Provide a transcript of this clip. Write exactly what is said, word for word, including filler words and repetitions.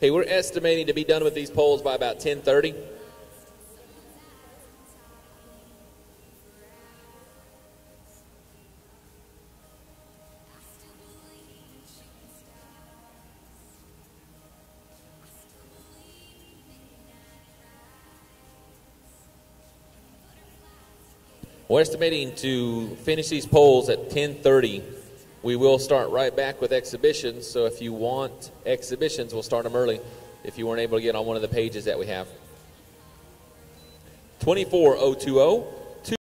Hey, we're estimating to be done with these polls by about ten thirty. We're estimating to finish these polls at ten thirty. We will start right back with exhibitions, so if you want exhibitions, we'll start them early if you weren't able to get on one of the pages that we have. twenty-four oh two oh.